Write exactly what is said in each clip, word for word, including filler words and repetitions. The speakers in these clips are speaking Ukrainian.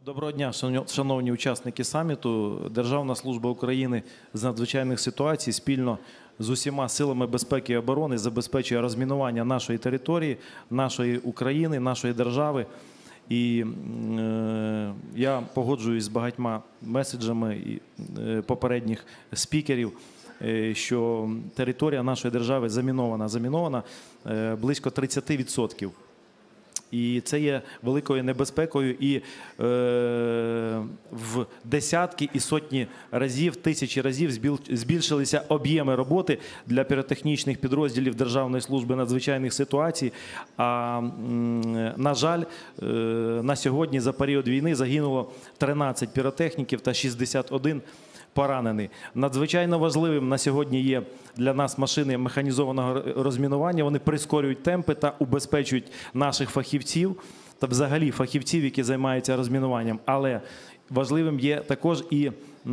Доброго дня, шановні учасники саміту. Державна служба України з надзвичайних ситуацій спільно з усіма силами безпеки і оборони забезпечує розмінування нашої території, нашої України, нашої держави. І е, я погоджуюсь з багатьма меседжами і, е, попередніх спікерів, е, що територія нашої держави замінована, замінована е, близько тридцяти відсотків. І це є великою небезпекою, і е, в десятки і сотні разів, тисячі разів збільшилися об'єми роботи для піротехнічних підрозділів Державної служби надзвичайних ситуацій. А, на жаль, е, на сьогодні за період війни загинуло тринадцять піротехніків та шістдесят один поранений. Надзвичайно важливим на сьогодні є для нас машини механізованого розмінування. Вони прискорюють темпи та убезпечують наших фахівців та взагалі фахівців, які займаються розмінуванням. Але важливим є також і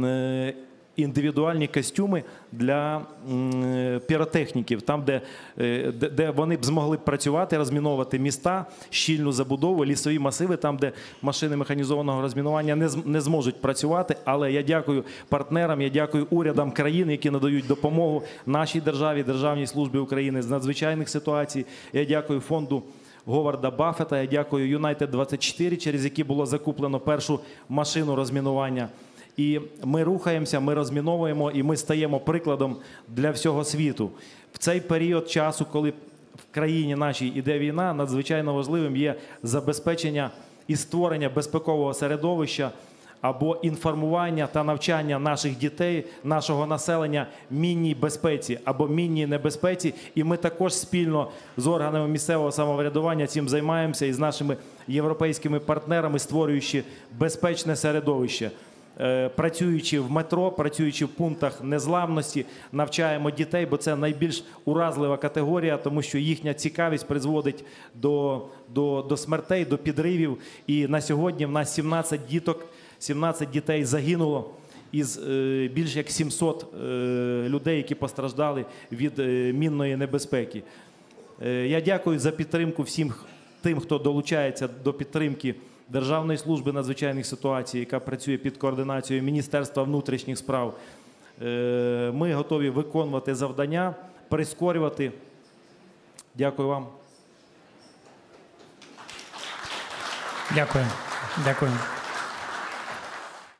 індивідуальні костюми для піротехніків, там, де, де вони б змогли працювати, розміновувати міста, щільну забудову, лісові масиви, там, де машини механізованого розмінування не, не зможуть працювати. Але я дякую партнерам, я дякую урядам країн, які надають допомогу нашій державі, Державній службі України з надзвичайних ситуацій. Я дякую фонду Говарда Баффета, я дякую Юнайтед двадцять чотири, через які було закуплено першу машину розмінування. І ми рухаємося, ми розміновуємо, і ми стаємо прикладом для всього світу. В цей період часу, коли в країні нашій іде війна, надзвичайно важливим є забезпечення і створення безпекового середовища або інформування та навчання наших дітей, нашого населення мінній безпеці або мінній небезпеці. І ми також спільно з органами місцевого самоврядування цим займаємося і з нашими європейськими партнерами, створюючи безпечне середовище. Працюючи в метро, працюючи в пунктах незламності, навчаємо дітей, бо це найбільш уразлива категорія, тому що їхня цікавість призводить до, до, до смертей, до підривів. І на сьогодні в нас сімнадцять діток, сімнадцять дітей загинуло із е, більш як сімсот е, людей, які постраждали від е, мінної небезпеки. Е, я дякую за підтримку всім тим, хто долучається до підтримки Державної служби надзвичайних ситуацій, яка працює під координацією Міністерства внутрішніх справ. Ми готові виконувати завдання, прискорювати. Дякую вам. Дякую. Дякую.